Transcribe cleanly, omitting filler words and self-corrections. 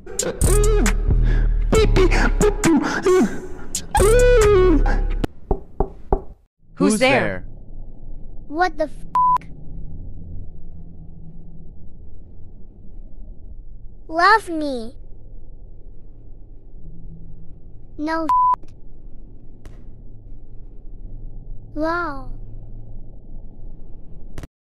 Who's there? What the f? Love me. No. Wow.